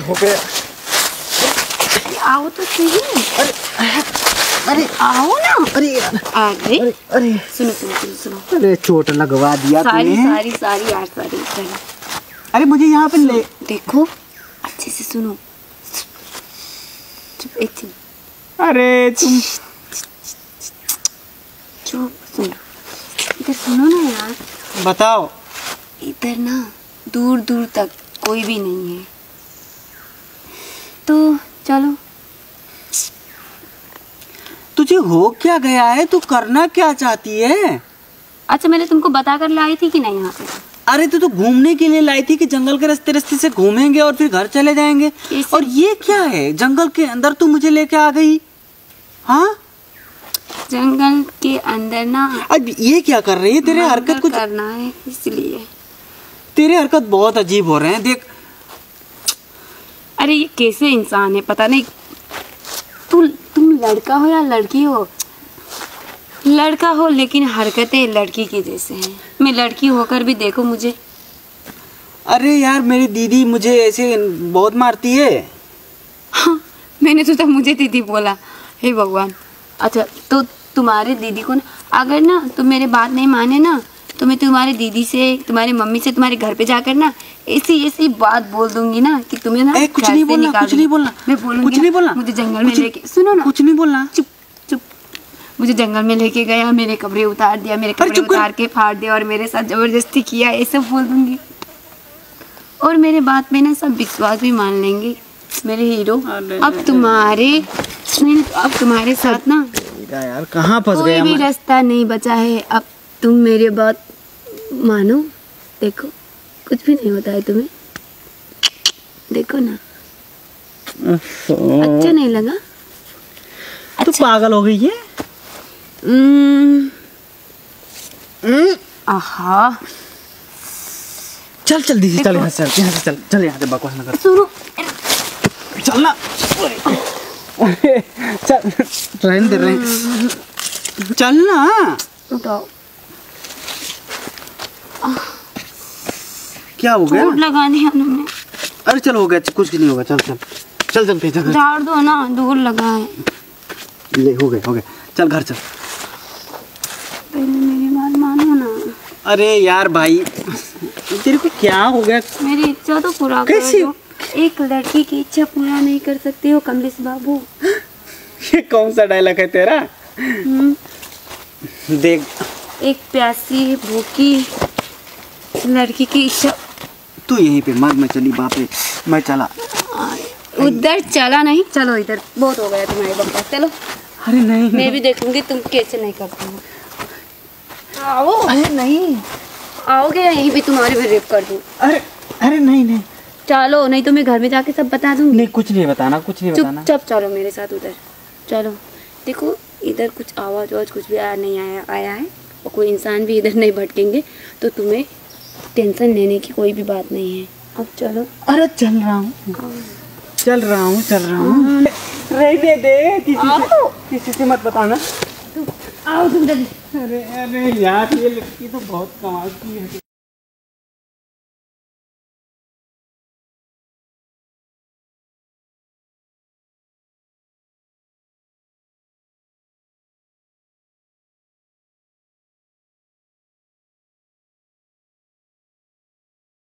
हो गया। आओ तो सही। अरे अरे आओ ना। अरे यार आ गए। अरे अरे सुनो सुनो सुनो सुनो। अरे चोट लगवा दिया सारी तूने। सारी सारी यार सारी सारी। अरे मुझे यहाँ पे ले देखो अच्छे से सुनो। चुप एक चीज। अरे तुम चुप सुनो। इधर सुनो ना यार। बताओ। इधर ना दूर दूर तक कोई भी नहीं है, तो चलो। तुझे हो क्या गया है? तू करना क्या चाहती है? अच्छा मैंने तुमको बता कर लाई थी कि नहीं यहाँ पे? अरे तो घूमने के लिए लाई थी कि जंगल के रास्ते रास्ते से घूमेंगे और फिर घर चले जाएंगे। और ये क्या है? जंगल के अंदर तू मुझे लेके आ गई। हाँ जंगल के अंदर ना। अब ये क्या कर रही है? तेरे हरकत कुछ करना है इसलिए। तेरे हरकत बहुत अजीब हो रहे हैं, देख। अरे ये कैसे इंसान है पता नहीं। तुम लड़का हो या लड़की हो? लड़का हो लेकिन हरकतें लड़की की जैसे हैं। मैं लड़की होकर भी देखो मुझे। अरे यार मेरी दीदी मुझे ऐसे बहुत मारती है। हाँ, मैंने तो तब मुझे दीदी बोला। हे भगवान। अच्छा तो तुम्हारे दीदी को ना, अगर ना तुम मेरे बात नहीं माने ना तो मैं तुम्हारे दीदी से, तुम्हारी मम्मी से, तुम्हारे घर पे जाकर ना ऐसी ऐसी बात बोल दूंगी ना कि तुम्हें ना कुछ नहीं बोलना, कुछ नहीं बोलना। मैं बोलूंगी कुछ नहीं बोलना। मुझे जंगल में लेके, सुनो ना, कुछ नहीं बोलना। चुप चुप। मुझे जंगल में लेके गया, मेरे कपड़े उतार दिया, मेरे कपड़े उतार के फाड़ दिया और मेरे साथ जबरदस्ती किया, ये सब बोल दूंगी। और मेरे बात में ना सब विश्वास भी मान लेंगे मेरे हीरो। अब तुम्हारे साथ ना यार कहाँ फंस गया? कोई भी रास्ता नहीं बचा है। अब तुम मेरी बात मानो। देखो कुछ भी नहीं होता है तुम्हें, देखो ना। अच्छा नहीं लगा? तू पागल हो गई है? आहा। चल चल दीदी, चल यहाँ से, चल यहाँ से, चल यहाँ से, बकवास ना कर। सुनो चल ना। अरे चल, रहने दे, चल ना। उठाओ। क्या हो गया? चोट लगा दिया तुमने। अरे चल हो गया, कुछ नहीं होगा। चल चल चल चल पीछे झाड़ दो ना, दूर लगा है। ले हो गया, चल घर चल। पहले मेरी बात मानो ना। अरे यार भाई तेरे को क्या हो गया? मेरी इच्छा तो पूरा कर दो। एक लड़की की इच्छा पूरा नहीं कर सकते हो कमलेश बाबू? ये कौन सा डायलॉग है तेरा? देख, एक प्यासी भूखी लड़की की इच्छा। तू यहीं पे मर, मैं चली बाप रे, मैं चला। उधर चला नहीं, चलो इधर। बहुत हो गया तुम्हारे पापा, चलो। अरे नहीं, मैं भी देखूंगी तुम कैसे नहीं करते हो। आओ। अरे नहीं, आओगे यहीं भी तुम्हारे भी रेप कर दूं। अरे अरे नहीं चलो, नहीं तो मैं घर में जाके सब बता दूंगी। नहीं, कुछ नहीं बताना, कुछ नहीं बताना। चुपचाप चलो मेरे साथ उधर। चलो देखो इधर कुछ आवाज कुछ भी आया है और कोई इंसान भी इधर नहीं भटकेंगे, तो तुम्हें टेंशन लेने की कोई भी बात नहीं है। अब चलो। अरे चल रहा हूँ। रहने दे, किसी से मत बताना। आओ तुम जल्दी। अरे यार ये लड़की तो बहुत कमाल की है।